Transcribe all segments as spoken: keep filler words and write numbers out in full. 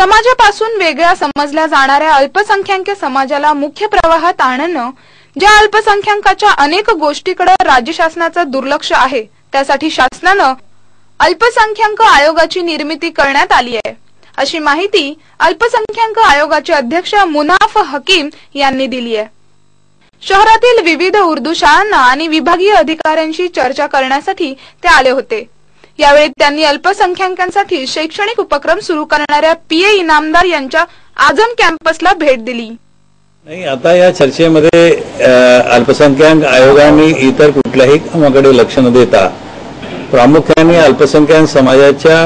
समाजापासून वेगळ्या समजल्या जाणाऱ्या अल्पसंख्याक समाजाला मुख्य प्रवाहात आणणं, ज्या अल्पसंख्याकाच्या अनेक गोष्टींकडे राज्य शासनाचं दुर्लक्ष आहे, त्यासाठी शासनानं अल्पसंख्याक आयोगाची निर्मिती करण्यात आली आहे, अशी माहिती अल्पसंख्याक आयोगाचे अध्यक्ष मुनाफ हकीम यांनी दिली आहे। शहरातील विविध उर्दू शाळांना आणि विभागीय अधिकाऱ्यांशी चर्चा करण्यासाठी ते आले होते। यावेळी त्यांनी अल्पसंख्याकांसाठी शैक्षणिक उपक्रम सुरू करणाऱ्या पीए इनामदार यांच्या आझम कॅम्पसला भेट दिली। नाही, आता या चर्चेमध्ये अल्पसंख्याक आयोगाने इतर कुठल्याही कामाकडे लक्ष न देता प्रामुख्याने अल्पसंख्याक समाजाच्या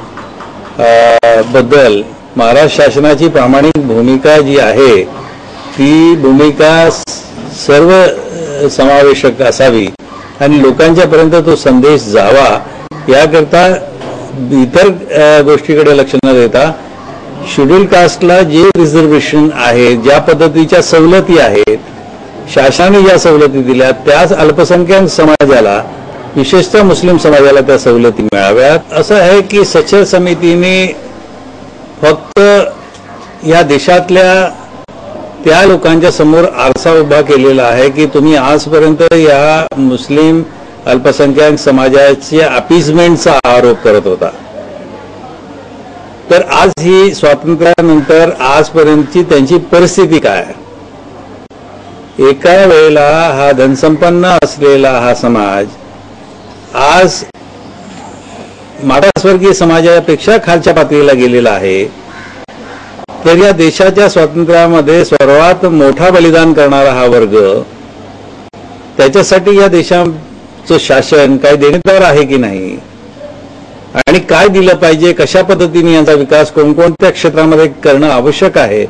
बद्दल महाराष्ट्र शासनाची प्रामाणिक भूमिका जी आहे ती भूमिका सर्व समावेशक असावी आणि लोकांच्या पर्यंत तो संदेश जावा, याकरता इतर गोष्टीकडे लक्ष न देता शेड्यूल कास्टला जे रिझर्वेशन आहे, ज्या पद्धतीच्या सवलती आहेत, शासनाने ज्या सवलती दिल्या त्याच अल्पसंख्याक समाजाला, विशेषतः मुस्लिम समाजाला त्या सवलती मिळाव्यात। असं आहे की सचर समितीने फक्त या देशातल्या त्या लोकांच्या समोर आरसा उभा केलेला आहे की तुम्ही आजपर्यंत या मुस्लिम अल्पसंख्याक समाजाच्या अपीजमेंटचा आरोप करत होता, तर आज ही स्वातंत्र्यानंतर आजपर्यंतची त्यांची परिस्थिती काय? एका वेळेला हा धनसंपन्न असलेला हा समाज आज मागासवर्गीय समाजापेक्षा खालच्या पातळीला गेलेला आहे। तर या देशाच्या स्वातंत्र्यामध्ये सर्वात मोठा बलिदान करणारा हा वर्ग, त्याच्यासाठी या देशाचं शासन काय देणेदार आहे की नाही, आणि काय दिलं पाहिजे, कशा पद्धतीने यांचा विकास कोणकोणत्या क्षेत्रामध्ये करणं आवश्यक आहे,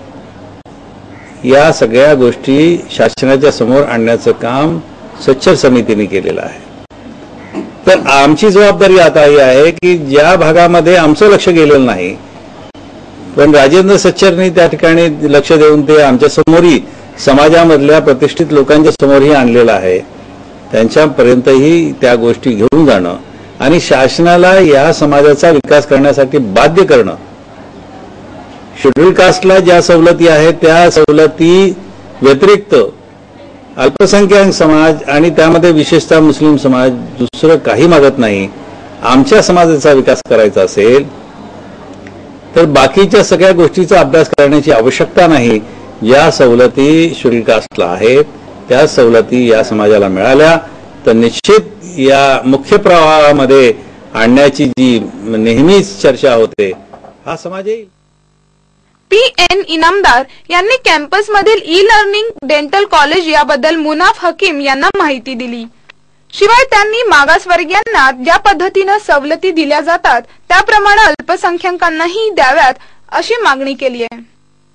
या सगळ्या गोष्टी शासनाच्या समोर आणण्याचं काम सच्चर समितीने केलेलं आहे। तर आमची जबाबदारी आता ही आहे की ज्या भागामध्ये आमचं लक्ष गेलेलं नाही, पण राजेंद्र सच्चरने त्या ठिकाणी लक्ष देऊन ते आमच्या समोरही समाजामधल्या प्रतिष्ठित लोकांच्या समोरही आणलेलं आहे, त्यांच्यापर्यंतही त्या गोष्टी घेऊन जाणं आणि शासनाला या समाजाचा विकास करण्यासाठी बाध्य करणं। शेड्यूल कास्टला ज्या सवलती आहेत त्या सवलती व्यतिरिक्त अल्पसंख्याक समाज आणि त्यामध्ये विशेषतः मुस्लिम समाज दुसरं काही मागत नाही। आमच्या समाजाचा विकास करायचा असेल तर बाकीच्या सगळ्या गोष्टीचा अभ्यास करण्याची आवश्यकता नाही। ज्या सवलती शेड्यूल कास्टला आहेत त्या सवलती या समाजाला मिळाल्या तर निश्चित या मुख्य प्रवाहामध्ये आणण्याची जी नेहमीच चर्चा होते हा समाज येईल। पी एन इनामदार यांनी कॅम्पसमधील ई लर्निंग डेंटल कॉलेज याबद्दल मुनाफ हकीम यांना माहिती दिली। शिवाय त्यांनी मागासवर्गीयांना ज्या पद्धतीने सवलती दिल्या जातात त्याप्रमाणे अल्पसंख्याकांनाही द्याव्यात अशी मागणी केली आहे।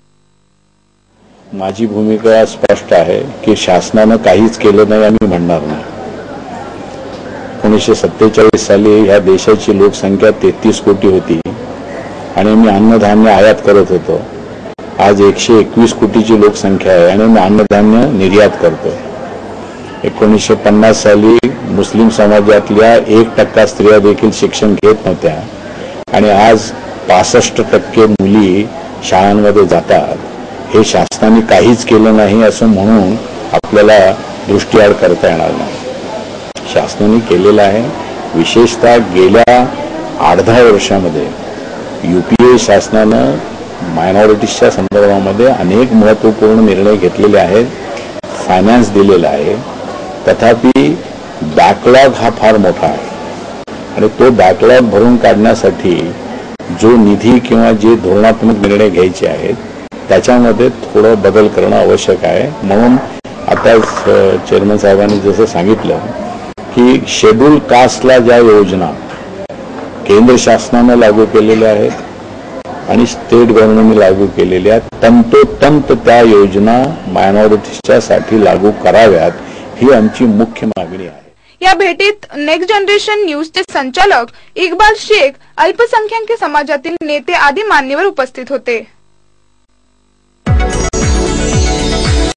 माझी भूमिका स्पष्ट आहे की शासनाने काहीच केलं नाही आम्ही म्हणणार नाही। एकोणीसशे सत्तेचाळीस साली ह्या देशाची लोकसंख्या तेहतीस कोटी होती आणि मी अन्नधान्य आयात करत होतो। आज एकशे एकवीस कोटीची लोकसंख्या आहे आणि मी अन्नधान्य निर्यात करतो। एकोणीसशे पन्नास साली मुस्लिम समाजातल्या एक टक्का स्त्रिया देखील शिक्षण घेत नव्हत्या आणि आज पासष्ट टक्के मुली शाळांमध्ये जातात। हे शासनाने काहीच केलं नाही असं म्हणून आपल्याला दृष्टिआड करता येणार नाही। शासनाने केलेलं आहे। विशेषतः गेल्या आठ दहा वर्षामध्ये यूपीए शासनानं मायनॉरिटीजच्या संदर्भामध्ये अनेक महत्त्वपूर्ण निर्णय घेतलेले आहेत, फायनान्स दिलेला आहे। तथापि बॅकलॉग हा फार मोठा आहे आणि तो बॅकलॉग भरून काढण्यासाठी जो निधी किंवा जे धोरणात्मक निर्णय घ्यायचे आहेत त्याच्यामध्ये थोडं बदल करणं आवश्यक आहे। म्हणून आता चेअरमन साहेबांनी जसं सांगितलं की शेड्यूल कास्टला ज्या योजना केंद्र शासनाने लागू केलेल्या आहेत आणि स्टेट गव्हर्नमेंटने लागू केलेल्या आहेत तंतोतंत त्या योजना मायनॉरिटीजच्या साठी लागू कराव्यात ही आमची मुख्य मागणी आहे। या भेटीत नेक्स्ट जनरेशन न्यूजचे संचालक इक्बाल शेख, अल्पसंख्याक समाजातील नेते आदी मान्यवर उपस्थित होते।